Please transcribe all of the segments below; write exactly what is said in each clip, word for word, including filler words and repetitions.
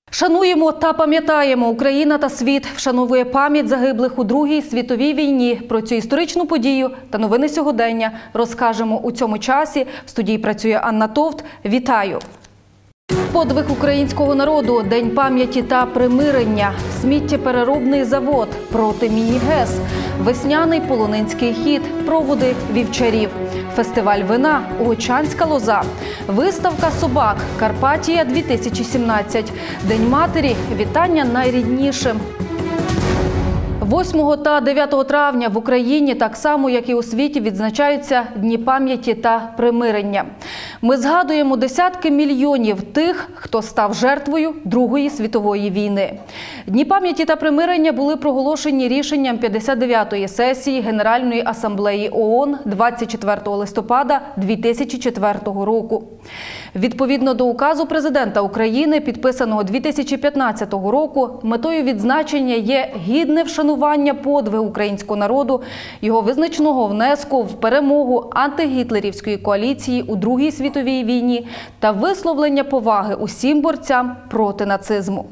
Шануємо та пам'ятаємо. Україна та світ вшановує пам'ять загиблих у Другій світовій війні. Про цю історичну подію та новини сьогодення розкажемо у цьому часі. В студії працює Анна Товт. Вітаю! Подвиг українського народу, День пам'яті та примирення, сміттєпереробний завод проти міні-ГЕС, весняний полонинський хід, проводи вівчарів, фестиваль вина, Угочанська лоза, виставка собак, Карпатія дві тисячі сімнадцять, День матері, вітання найріднішим. восьмого та дев'ятого травня в Україні, так само, як і у світі, відзначаються Дні пам'яті та примирення. Ми згадуємо десятки мільйонів тих, хто став жертвою Другої світової війни. Дні пам'яті та примирення були проголошені рішенням п'ятдесят дев'ятої сесії Генеральної асамблеї ООН двадцять четвертого листопада дві тисячі четвертого року. Відповідно до указу президента України, підписаного дві тисячі п'ятнадцятого року, метою відзначення є гідне вшанування подвигу українського народу, його визначного внеску в перемогу антигітлерівської коаліції у Другій світовій війні та висловлення поваги усім борцям проти нацизму.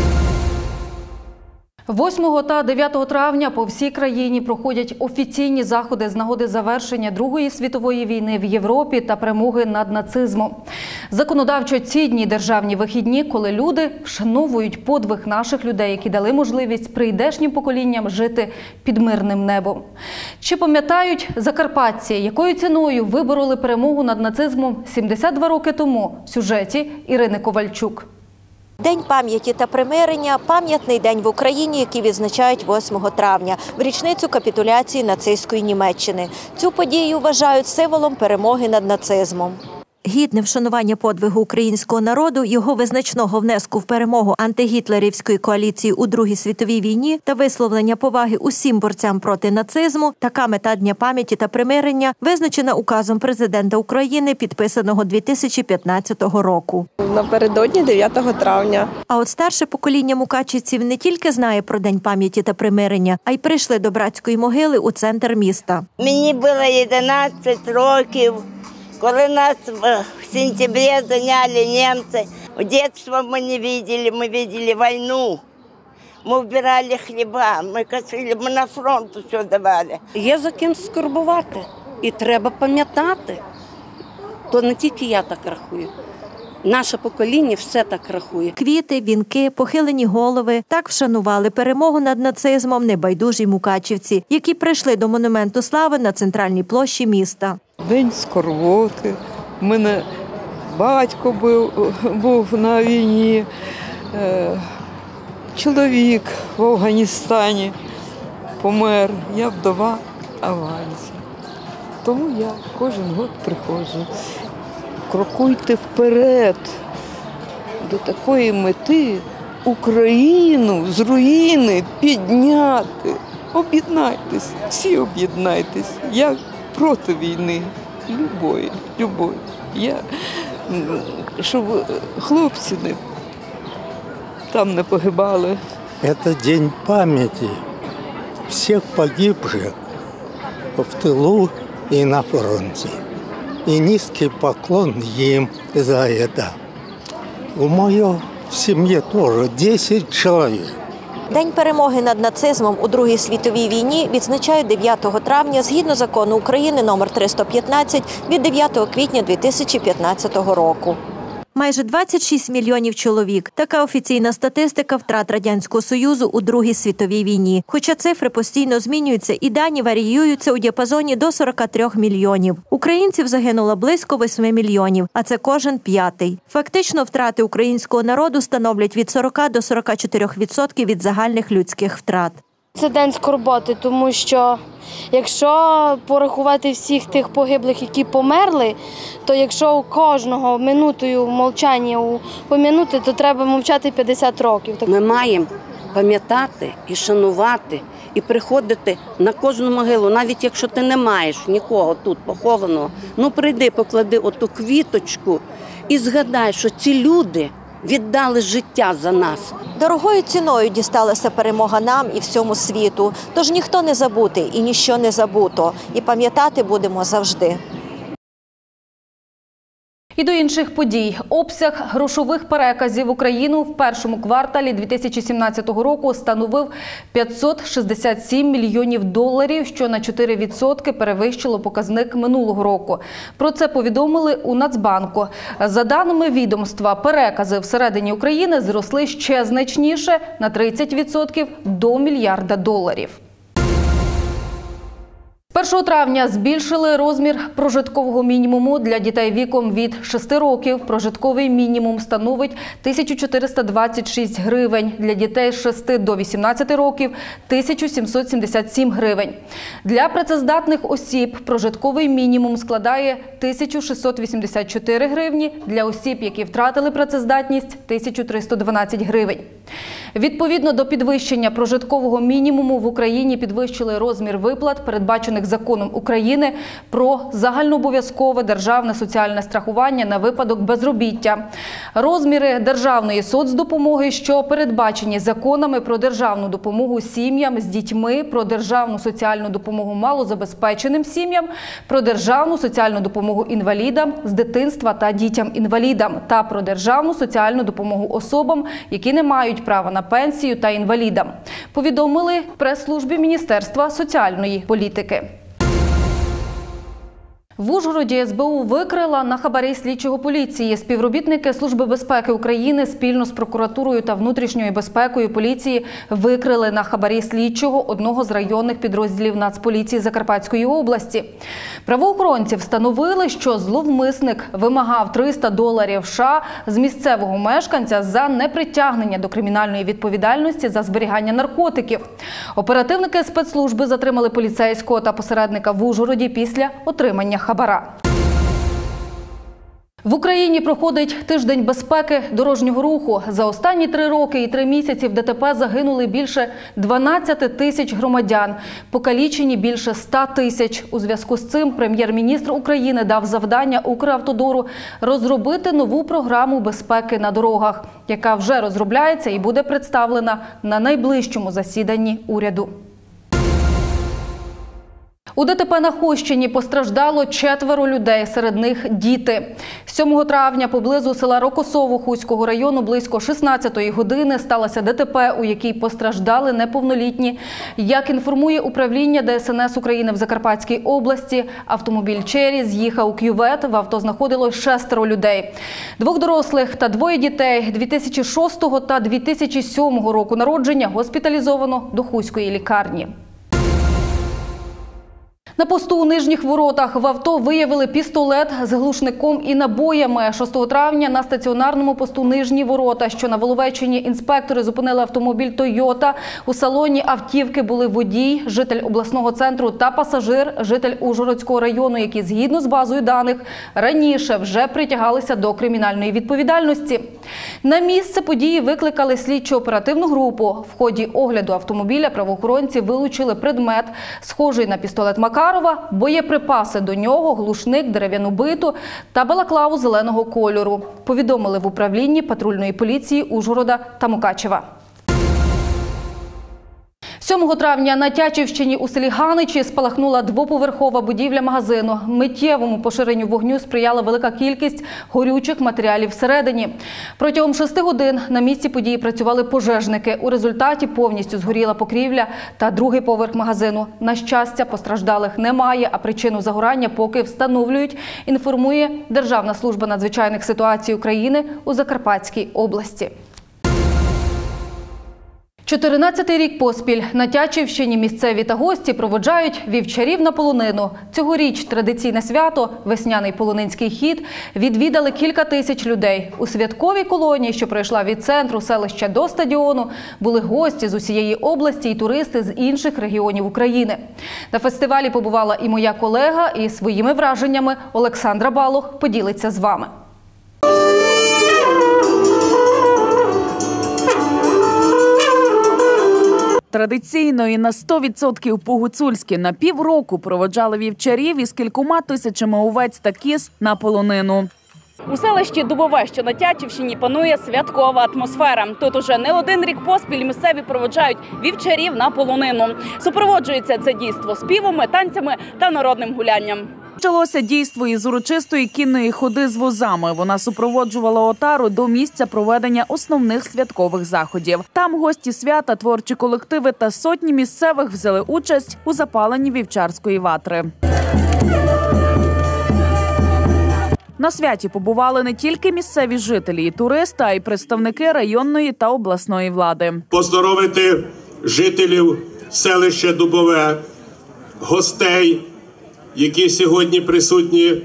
восьмого та дев'ятого травня по всій країні проходять офіційні заходи з нагоди завершення Другої світової війни в Європі та перемоги над нацизмом. Законодавчо ці дні державні вихідні, коли люди вшановують подвиг наших людей, які дали можливість прийдешнім поколінням жити під мирним небом. Чи пам'ятають закарпатці, якою ціною вибороли перемогу над нацизмом сімдесят два роки тому в сюжеті Ірини Ковальчук? День пам'яті та примирення – пам'ятний день в Україні, який відзначають восьмого травня, в річницю капітуляції нацистської Німеччини. Цю подію вважають символом перемоги над нацизмом. Гідне вшанування подвигу українського народу, його визначного внеску в перемогу антигітлерівської коаліції у Другій світовій війні та висловлення поваги усім борцям проти нацизму – така мета Дня пам'яті та примирення визначена указом президента України, підписаного дві тисячі п'ятнадцятого року. Напередодні дев'ятого травня. А от старше покоління мукачівців не тільки знає про День пам'яті та примирення, а й прийшли до братської могили у центр міста. Мені було одинадцять років. Коли нас в сентябрі зайняли німці, в дитинстві ми не бачили, ми бачили війну. Ми вбирали хліба, ми косили, ми на фронт все давали. Є за ким скорбувати і треба пам'ятати. То не тільки я так рахую. Наше покоління все так рахує. Квіти, вінки, похилені голови – так вшанували перемогу над нацизмом небайдужі мукачівці, які прийшли до Монументу Слави на центральній площі міста. День скорботи. У мене батько був, був на війні, чоловік в Афганістані помер, я вдова авансі. Тому я кожен год приходжу. Крокуйте вперед до такої мети Україну з руїни підняти. Об'єднайтесь, всі об'єднайтесь. Я проти війни, любої, любої. Я, щоб хлопці не, там не погибали. Це День пам'яті всіх погибших в тилу і на фронті. И низкий поклон им за это. У моей семьи тоже десять человек. День перемоги над нацизмом у Другій світовій війні відзначають дев'ятого травня згідно закону України номер триста п'ятнадцять від дев'ятого квітня дві тисячі п'ятнадцятого року. Майже двадцять шість мільйонів чоловік – така офіційна статистика втрат Радянського Союзу у Другій світовій війні. Хоча цифри постійно змінюються і дані варіюються у діапазоні до сорока трьох мільйонів. Українців загинуло близько восьми мільйонів, а це кожен п'ятий. Фактично втрати українського народу становлять від сорока до сорока чотирьох відсотків від загальних людських втрат. Це день скорботи, тому що якщо порахувати всіх тих погиблих, які померли, то якщо у кожного минутою мовчання пом'янути, то треба мовчати п'ятдесят років. Ми маємо пам'ятати і шанувати, і приходити на кожну могилу, навіть якщо ти не маєш нікого тут похованого, ну прийди, поклади оту квіточку і згадай, що ці люди віддали життя за нас. Дорогою ціною дісталася перемога нам і всьому світу. Тож ніхто не забутий і ніщо не забуто. І пам'ятати будемо завжди. І до інших подій. Обсяг грошових переказів в Україну в першому кварталі дві тисячі сімнадцятого року становив п'ятсот шістдесят сім мільйонів доларів, що на чотири відсотки перевищило показник минулого року. Про це повідомили у Нацбанку. За даними відомства, перекази всередині України зросли ще значніше – на тридцять відсотків до мільярда доларів. першого травня збільшили розмір прожиткового мінімуму для дітей віком від шести років. Прожитковий мінімум становить тисячу чотириста двадцять шість гривень. Для дітей з шести до вісімнадцяти років – тисячу сімсот сімдесят сім гривень. Для працездатних осіб прожитковий мінімум складає тисячу шістсот вісімдесят чотири гривні. Для осіб, які втратили працездатність – тисячу триста дванадцять гривень. Відповідно до підвищення прожиткового мінімуму в Україні підвищили розмір виплат, передбачених Законом України про загальнообов'язкове державне соціальне страхування на випадок безробіття. Розміри державної соцдопомоги, що передбачені законами про державну допомогу сім'ям з дітьми, про державну соціальну допомогу малозабезпеченим сім'ям, про державну соціальну допомогу інвалідам з дитинства та дітям-інвалідам та про державну соціальну допомогу особам, які не мають права на пенсію та інвалідам, повідомили в прес-службі Міністерства соціальної політики. В Ужгороді ес бе у викрила на хабарі слідчого поліції. Співробітники Служби безпеки України спільно з прокуратурою та внутрішньою безпекою поліції викрили на хабарі слідчого одного з районних підрозділів Нацполіції Закарпатської області. Правоохоронці встановили, що зловмисник вимагав триста доларів США з місцевого мешканця за непритягнення до кримінальної відповідальності за зберігання наркотиків. Оперативники спецслужби затримали поліцейського та посередника в Ужгороді після отримання хабара. В Україні проходить тиждень безпеки дорожнього руху. За останні три роки і три місяці в де те пе загинули більше дванадцяти тисяч громадян, покалічені більше ста тисяч. У зв'язку з цим прем'єр-міністр України дав завдання Укравтодору розробити нову програму безпеки на дорогах, яка вже розробляється і буде представлена на найближчому засіданні уряду. У де те пе на Хустині постраждало четверо людей, серед них діти. сьомого травня поблизу села Рокосово Хуського району близько шістнадцятої години сталося де те пе, у якій постраждали неповнолітні. Як інформує управління де ес ен ес України в Закарпатській області, автомобіль «Черрі» з'їхав у кювет, в авто знаходилось шестеро людей. Двох дорослих та двоє дітей дві тисячі шостого та дві тисячі сьомого року народження госпіталізовано до Хуської лікарні. На посту у Нижніх Воротах в авто виявили пістолет з глушником і набоями. шостого травня на стаціонарному посту Нижні Ворота, що на Воловеччині, інспектори зупинили автомобіль «Тойота». У салоні автівки були водій, житель обласного центру та пасажир, житель Ужгородського району, які згідно з базою даних раніше вже притягалися до кримінальної відповідальності. На місце події викликали слідчо-оперативну групу. В ході огляду автомобіля правоохоронці вилучили предмет, схожий на пістолет Макарова, боєприпаси до нього, глушник, дерев'яну биту та балаклаву зеленого кольору, повідомили в управлінні патрульної поліції Ужгорода та Мукачева. сьомого травня на Тячівщині у селі Ганичі спалахнула двоповерхова будівля магазину. Миттєвому поширенню вогню сприяла велика кількість горючих матеріалів всередині. Протягом шести годин на місці події працювали пожежники. У результаті повністю згоріла покрівля та другий поверх магазину. На щастя, постраждалих немає, а причину загорання поки встановлюють, інформує Державна служба надзвичайних ситуацій України у Закарпатській області. чотирнадцятий рік поспіль на Тячівщині місцеві та гості проводжають вівчарів на полонину. Цьогоріч традиційне свято – весняний полонинський хід – відвідали кілька тисяч людей. У святковій колонії, що пройшла від центру селища до стадіону, були гості з усієї області і туристи з інших регіонів України. На фестивалі побувала і моя колега, і своїми враженнями Олександра Балох поділиться з вами. Традиційно і на сто відсотків по-гуцульськи на півроку проводжали вівчарів із кількома тисячами овець та кіз на полонину. У селищі Дубове, що на Тячівщині, панує святкова атмосфера. Тут уже не один рік поспіль місцеві проводжають вівчарів на полонину. Супроводжується це дійство співами, танцями та народним гулянням. Почалося дійство із урочистої кінної ходи з возами. Вона супроводжувала отару до місця проведення основних святкових заходів. Там гості свята, творчі колективи та сотні місцевих взяли участь у запаленні вівчарської ватри. На святі побували не тільки місцеві жителі і туристи, а й представники районної та обласної влади. Поздоровити жителів селища Дубове, гостей, які сьогодні присутні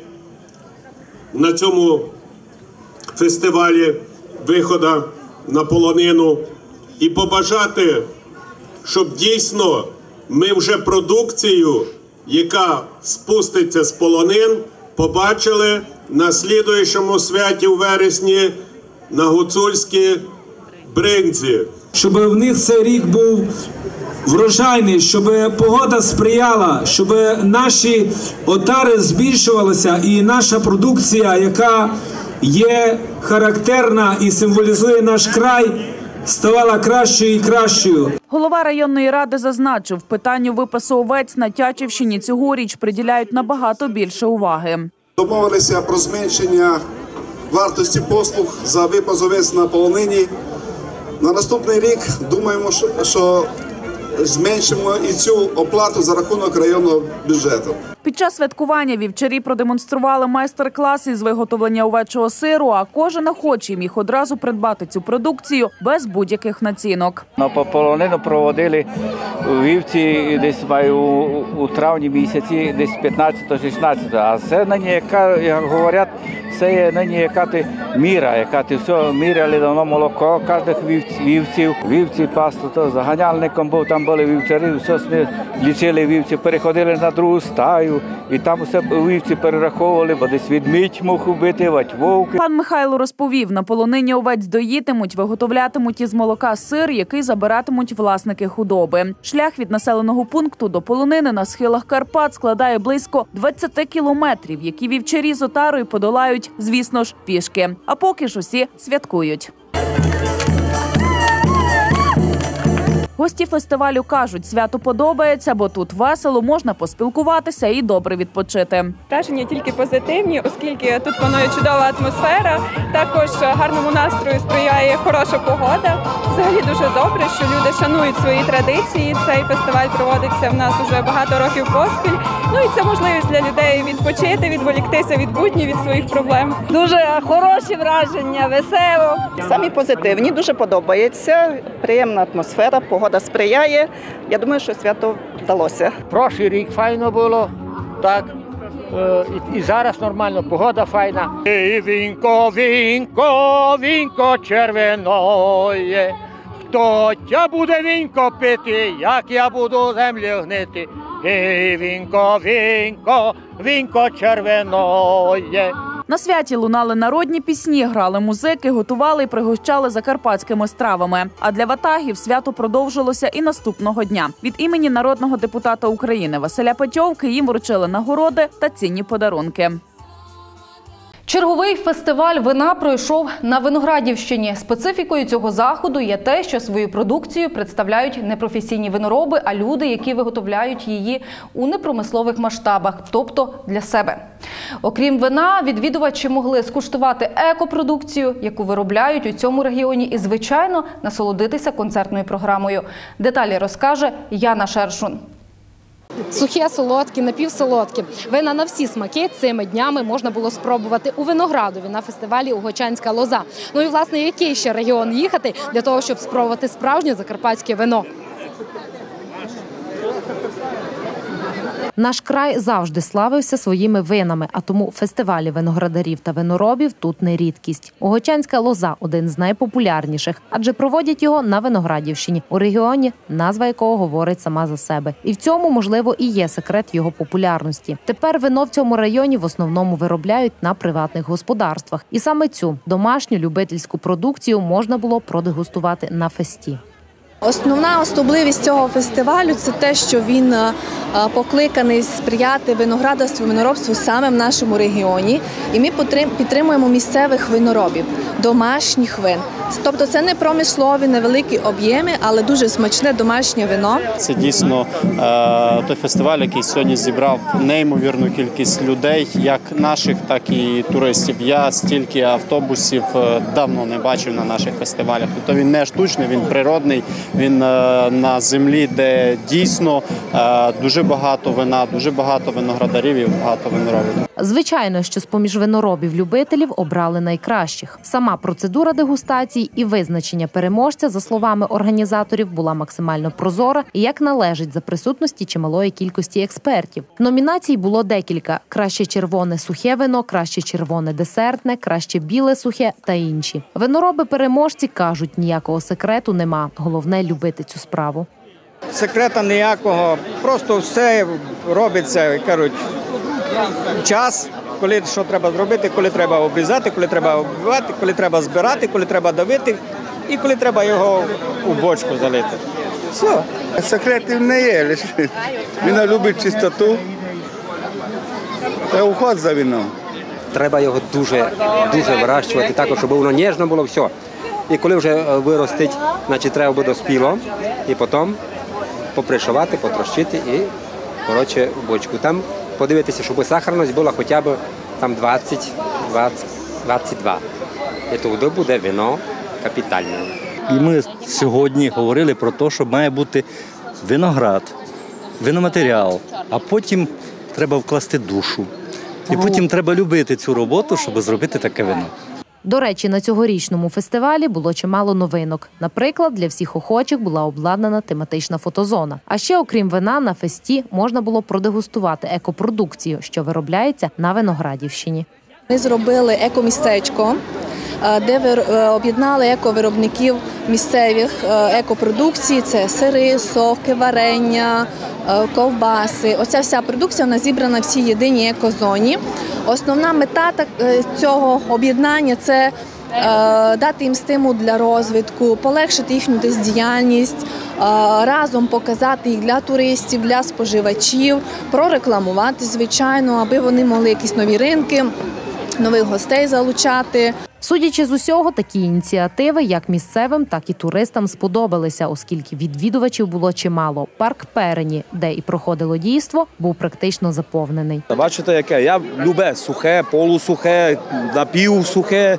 на цьому фестивалі виходу на полонину, і побажати, щоб дійсно ми вже продукцію, яка спуститься з полонин, побачили на слідуючому святі у вересні на Гуцульській бринзі. Щоб в них цей рік був врожайний, щоб погода сприяла, щоб наші отари збільшувалися і наша продукція, яка є характерна і символізує наш край, ставала кращою і кращою. Голова районної ради зазначив, питанню випасу овець на Тячівщині цьогоріч приділяють набагато більше уваги. Домовилися про зменшення вартості послуг за випас овець на полонині. На наступний рік думаємо, що зменшимо і цю оплату за рахунок районного бюджету. Під час святкування вівчарі продемонстрували майстер-клас із виготовлення овечого сиру, а кожен охочий міг одразу придбати цю продукцію без будь-яких націнок. На полонину проводили вівці десь у, у травні місяці, десь п'ятнадцятого-шістнадцятого. А це нині, яка, як говорять, це є нині яка ти міра, яка ти все міряли давно молоко кожних вівців. Вівці пасту, то заганяльником був, там були вівчарі, все лічили вівці, переходили на другу стаю. І там усе вівці перераховували, бо десь відмідь мог убити, вовки. Пан Михайло розповів, на полонині овець доїтимуть, виготовлятимуть із молока сир, який забиратимуть власники худоби. Шлях від населеного пункту до полонини на схилах Карпат складає близько двадцять кілометрів, які вівчарі з отарою подолають, звісно ж, пішки. А поки ж усі святкують. Гості фестивалю кажуть, свято подобається, бо тут весело, можна поспілкуватися і добре відпочити. Враження тільки позитивні, оскільки тут панує чудова атмосфера, також гарному настрою сприяє хороша погода. Взагалі дуже добре, що люди шанують свої традиції. Цей фестиваль проводиться в нас вже багато років поспіль. Ну і це можливість для людей відпочити, відволіктися від буднів, від своїх проблем. Дуже хороші враження, весело. Самі позитивні, дуже подобається, приємна атмосфера, погода сприяє. Я думаю, що свято вдалося. Прошлий рік файно було, так, і, і зараз нормально, погода файна. І вінко, вінко, вінко червоноє, хто тя буде вінко пити, як я буду землю гнити. І вінко, вінко, вінко червоноє. На святі лунали народні пісні, грали музики, готували і пригощали закарпатськими стравами. А для ватагів свято продовжилося і наступного дня. Від імені народного депутата України Василя Петьовки їм вручили нагороди та цінні подарунки. Черговий фестиваль вина пройшов на Виноградівщині. Специфікою цього заходу є те, що свою продукцію представляють не професійні винороби, а люди, які виготовляють її у непромислових масштабах, тобто для себе. Окрім вина, відвідувачі могли скуштувати екопродукцію, яку виробляють у цьому регіоні, і, звичайно, насолодитися концертною програмою. Деталі розкаже Яна Шершун. Сухі, солодкі, напівсолодкі. Вина на всі смаки цими днями можна було спробувати у Виноградові на фестивалі «Угочанська лоза». Ну і, власне, який ще регіон їхати для того, щоб спробувати справжнє закарпатське вино? Наш край завжди славився своїми винами, а тому фестивалі виноградарів та виноробів тут не рідкість. Угочанська лоза – один з найпопулярніших, адже проводять його на Виноградівщині, у регіоні, назва якого говорить сама за себе. І в цьому, можливо, і є секрет його популярності. Тепер вино в цьому районі в основному виробляють на приватних господарствах. І саме цю домашню любительську продукцію можна було продегустувати на фесті. Основна особливість цього фестивалю – це те, що він покликаний сприяти виноградарству, виноробству саме в нашому регіоні. І ми підтримуємо місцевих виноробів, домашніх вин. Тобто це не промислові, невеликі об'єми, але дуже смачне домашнє вино. Це дійсно е, той фестиваль, який сьогодні зібрав неймовірну кількість людей, як наших, так і туристів. Я стільки автобусів давно не бачив на наших фестивалях. Тобто він не штучний, він природний, він е, на землі, де дійсно е, дуже багато вина, дуже багато виноградарів і багато виноробів. Звичайно, що з-поміж виноробів-любителів обрали найкращих. Сама процедура дегустації і визначення переможця, за словами організаторів, була максимально прозора і як належить за присутності чималої кількості експертів. Номінацій було декілька – краще червоне сухе вино, краще червоне десертне, краще біле сухе та інші. Винороби-переможці кажуть, ніякого секрету нема, головне – любити цю справу. Секрета ніякого, просто все робиться, кажуть, час, коли що треба зробити, коли треба обрізати, коли треба оббивати, коли треба збирати, коли треба давити і коли треба його у бочку залити. Все. Секретів не є, лише він любить чистоту та уход за вином. Треба його дуже, дуже вирощувати, так, щоб воно ніжно було, все. І коли вже виростить, значить треба буде спіло, і потім попришувати, потрощити і, коротше, в бочку. Там подивитися, щоб сахарність була хоча б там двадцять двадцять два. І тоді буде вино капітальне. І ми сьогодні говорили про те, що має бути виноград, виноматеріал, а потім треба вкласти душу. І потім треба любити цю роботу, щоб зробити таке вино. До речі, на цьогорічному фестивалі було чимало новинок. Наприклад, для всіх охочих була обладнана тематична фотозона. А ще, окрім вина, на фесті можна було продегустувати екопродукцію, що виробляється на Виноградівщині. Ми зробили екомістечко, де об'єднали ековиробників місцевих екопродукції. Це сири, соки, варення, ковбаси. Оця вся продукція вона зібрана в цій єдиній екозоні. Основна мета цього об'єднання – це дати їм стимул для розвитку, полегшити їхню діяльність, разом показати їх для туристів, для споживачів, прорекламувати, звичайно, аби вони могли якісь нові ринки, нових гостей залучати. Судячи з усього, такі ініціативи як місцевим, так і туристам сподобалися, оскільки відвідувачів було чимало. Парк Перені, де і проходило дійство, був практично заповнений. Бачите, яке? Я люблю сухе, полусухе, напівсухе,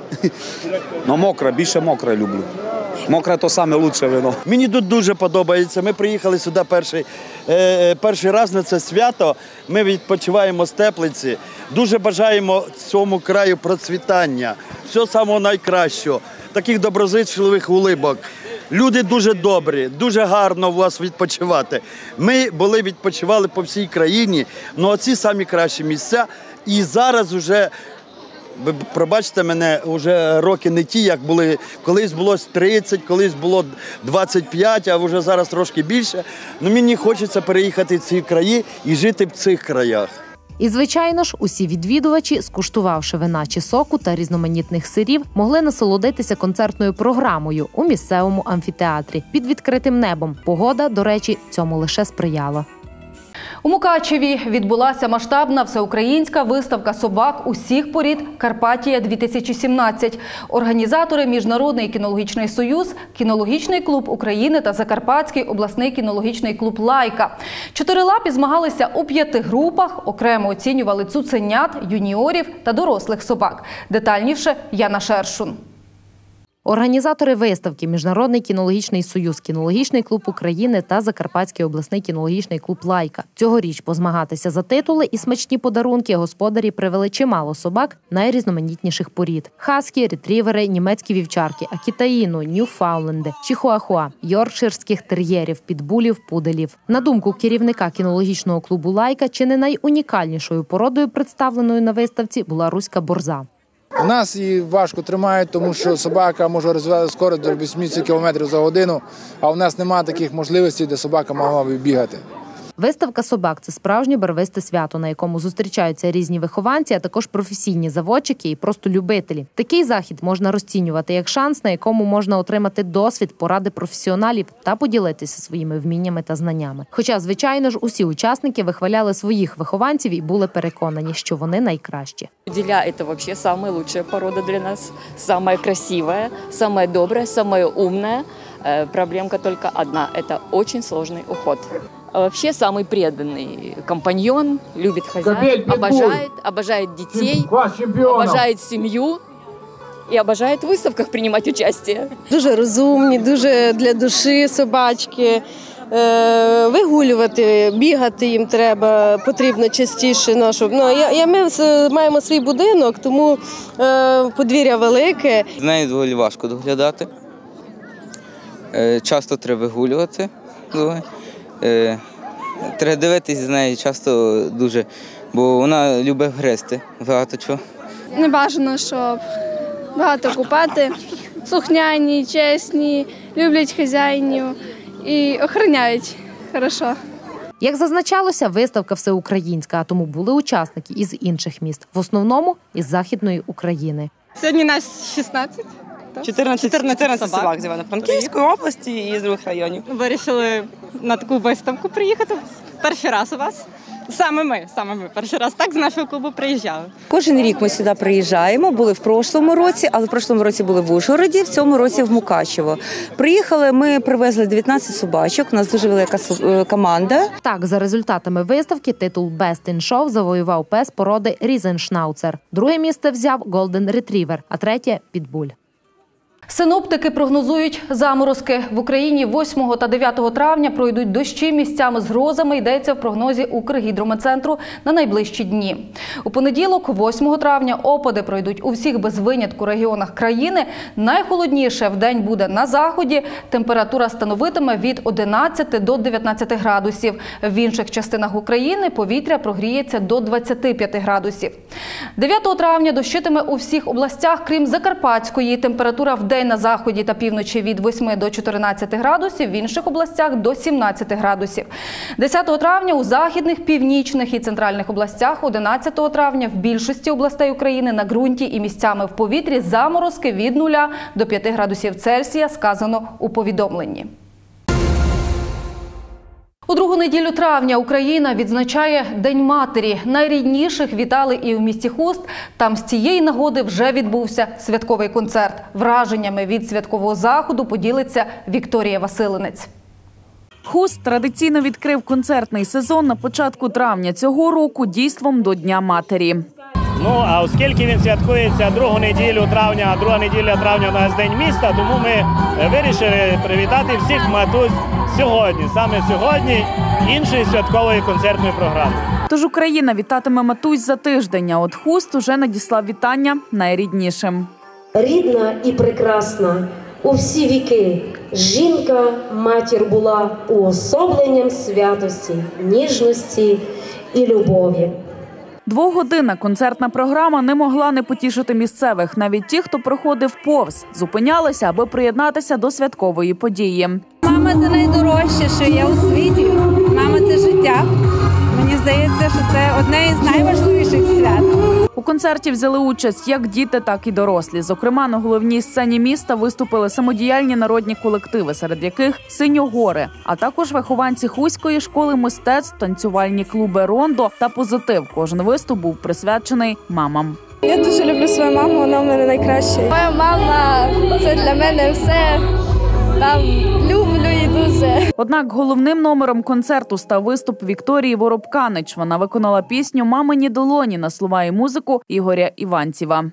але мокре, більше мокре люблю. Мокре – то саме лучше вино. Мені тут дуже подобається. Ми приїхали сюди перший, е, перший раз на це свято. Ми відпочиваємо з Теплиці. Дуже бажаємо цьому краю процвітання. Всього самого найкращого. Таких доброзичливих улибок. Люди дуже добрі, дуже гарно у вас відпочивати. Ми були, відпочивали по всій країні, але оці самі кращі місця. І зараз вже, ви пробачте мене, вже роки не ті, як були. Колись було тридцять, колись було двадцять п'ять, а вже зараз трошки більше. Ну, мені хочеться переїхати в ці краї і жити в цих краях. І, звичайно ж, усі відвідувачі, скуштувавши вина чи соку та різноманітних сирів, могли насолодитися концертною програмою у місцевому амфітеатрі під відкритим небом. Погода, до речі, цьому лише сприяла. У Мукачеві відбулася масштабна всеукраїнська виставка собак усіх порід «Карпатія-дві тисячі сімнадцять». Організатори – Міжнародний кінологічний союз, Кінологічний клуб України та Закарпатський обласний кінологічний клуб «Лайка». Чотирилапі змагалися у п'яти групах, окремо оцінювали цуценят, юніорів та дорослих собак. Детальніше Яна Шершун. Організатори виставки – Міжнародний кінологічний союз, Кінологічний клуб України та Закарпатський обласний кінологічний клуб «Лайка». Цьогоріч позмагатися за титули і смачні подарунки господарі привели чимало собак найрізноманітніших порід. Хаскі, ретрівери, німецькі вівчарки, акітаїну, ньюфаундленди, чихуахуа, йоркширських тер'єрів, підбулів, пуделів. На думку керівника кінологічного клубу «Лайка», чи не найунікальнішою породою, представленою на виставці, була руська борза. У нас її важко тримають, тому що собака може розвивати скорість до вісімдесят кілометрів за годину, а у нас немає таких можливостей, де собака могла б бігати. Виставка собак – це справжнє барвисте свято, на якому зустрічаються різні вихованці, а також професійні заводчики і просто любителі. Такий захід можна розцінювати як шанс, на якому можна отримати досвід, поради професіоналів та поділитися своїми вміннями та знаннями. Хоча, звичайно ж, усі учасники вихваляли своїх вихованців і були переконані, що вони найкращі. Діля – це взагалі самая лучшая порода для нас, самая красивая, самая добрая, самая умная. Проблемка только одна – это очень сложный уход. Вообще самый преданный компаньон, любит хозяев, обожает, обожает детей, обожает семью и обожает в выставках принимать участие. Дуже розумні, дуже для душі собачки. Вигулювати, бігати їм треба, потрібно частіше. Ну, щоб, ну, я, я, ми маємо свій будинок, тому е, подвір'я велике. З нею доволі важко доглядати. Е, часто треба вигулювати. Е, треба дивитися з нею часто дуже, бо вона любить гризти багато чого. Не бажано, щоб багато купати. Слухняні, чесні, люблять хазяїнів і охороняють хорошо. Як зазначалося, виставка всеукраїнська, а тому були учасники із інших міст, в основному із Західної України. Сьогодні нас шістнадцять. чотирнадцять, чотирнадцять собак з Івано-Франківської області і з других районів. Вирішили на таку виставку приїхати. Перший раз у вас. Саме ми, саме ми перший раз так з нашого клубу приїжджали. Кожен рік ми сюди приїжджаємо, були в прошлому році, але в прошлому році були в Ужгороді, в цьому році в Мукачево. Приїхали, ми привезли дев'ятнадцять собачок, у нас дуже велика команда. Так, за результатами виставки титул Best in Show завоював пес породи Різеншнауцер. Друге місце взяв Golden Retriever, а третє – Pitbull. Синоптики прогнозують заморозки. В Україні восьмого та дев'ятого травня пройдуть дощі місцями з грозами, йдеться в прогнозі Укргідрометцентру на найближчі дні. У понеділок, восьмого травня, опади пройдуть у всіх без винятку регіонах країни. Найхолодніше вдень буде на заході. Температура становитиме від одинадцяти до дев'ятнадцяти градусів. В інших частинах України повітря прогріється до двадцяти п'яти градусів. дев'ятого травня дощитиме у всіх областях, крім Закарпатської. Температура вдень на заході та півночі від восьми до чотирнадцяти градусів, в інших областях до сімнадцяти градусів. десятого травня у західних, північних і центральних областях, одинадцятого травня в більшості областей України на ґрунті і місцями в повітрі заморозки від нуля до п'яти градусів Цельсія, сказано у повідомленні. У другу неділю травня Україна відзначає День матері. Найрідніших вітали і в місті Хуст. Там з цієї нагоди вже відбувся святковий концерт. Враженнями від святкового заходу поділиться Вікторія Василинець. Хуст традиційно відкрив концертний сезон на початку травня цього року дійством до Дня матері. Ну, а оскільки він святкується другу неділю травня, друга неділя травня у нас День міста, тому ми вирішили привітати всіх матусь сьогодні, саме сьогодні, іншої святкової концертної програми. Тож Україна вітатиме матусь за тиждень, а от Хуст уже надіслав вітання найріднішим. Рідна і прекрасна у всі віки, жінка матір була уособленням святості, ніжності і любові. Двогодинна концертна програма не могла не потішити місцевих. Навіть ті, хто проходив повз, зупинялися, аби приєднатися до святкової події. Мама – це найдорожче, що є у світі. Мама – це життя. Мені здається, що це одне із найважливіших свят. У концерті взяли участь як діти, так і дорослі. Зокрема, на головній сцені міста виступили самодіяльні народні колективи, серед яких «Синьогори», а також вихованці Хуської школи мистецтв, танцювальні клуби «Рондо» та «Позитив». Кожен виступ був присвячений мамам. Я дуже люблю свою маму, вона в мене найкраща. Моя мама – це для мене все. Там люблю її дуже. Однак головним номером концерту став виступ Вікторії Воробканич. Вона виконала пісню «Мамині долоні» на слова і музику Ігоря Іванцєва.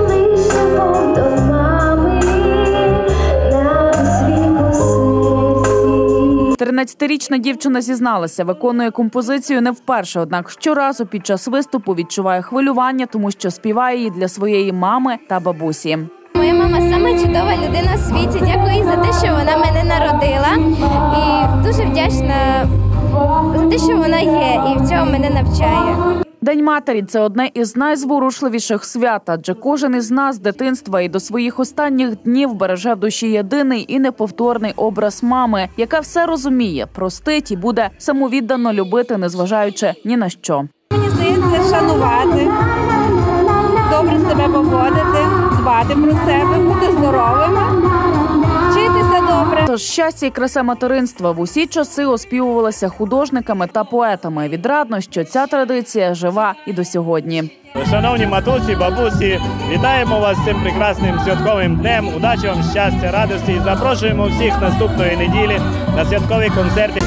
тринадцятирічна дівчина зізналася, виконує композицію не вперше, однак щоразу під час виступу відчуває хвилювання, тому що співає її для своєї мами та бабусі. Моя мама – сама чудова людина в світі. Дякую їй за те, що вона мене народила. І дуже вдячна за те, що вона є і в цьому мене навчає. День матері – це одне із найзворушливіших свят, адже кожен із нас з дитинства і до своїх останніх днів береже в душі єдиний і неповторний образ мами, яка все розуміє, простить і буде самовіддано любити, незважаючи ні на що. Мені здається, шанувати, добре себе поводити, дбати про себе, бути здоровими, вчитися добре. Тож щастя і краса материнства в усі часи оспівувалися художниками та поетами. Відрадно, що ця традиція жива і до сьогодні. Шановні матусі, бабусі, вітаємо вас з цим прекрасним святковим днем. Удачі вам, щастя, радості і запрошуємо всіх наступної неділі на святкові концерти.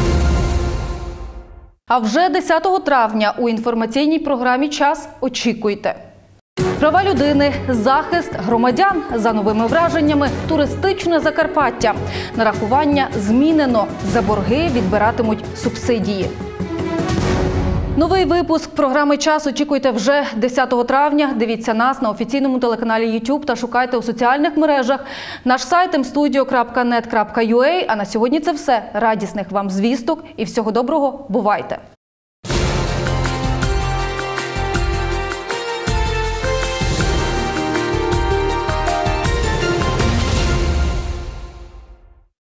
А вже десятого травня у інформаційній програмі «Час» очікуйте. Права людини, захист громадян за новими враженнями, туристичне Закарпаття. Нарахування змінено, за борги відбиратимуть субсидії. Новий випуск програми «Час» очікуйте вже десятого травня. Дивіться нас на офіційному телеканалі ютуб та шукайте у соціальних мережах. Наш сайт ем студіо крапка нет крапка ю а. А на сьогодні це все. Радісних вам звісток і всього доброго. Бувайте!